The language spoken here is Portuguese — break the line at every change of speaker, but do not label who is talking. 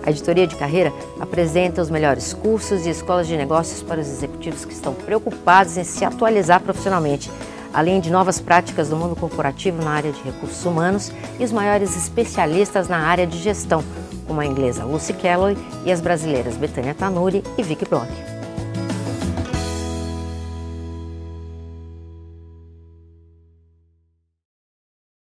A editoria de carreira apresenta os melhores cursos e escolas de negócios para os executivos que estão preocupados em se atualizar profissionalmente, além de novas práticas do mundo corporativo na área de recursos humanos e os maiores especialistas na área de gestão, como a inglesa Lucy Kelloy e as brasileiras Betânia Tanuri e Vicky Bloch.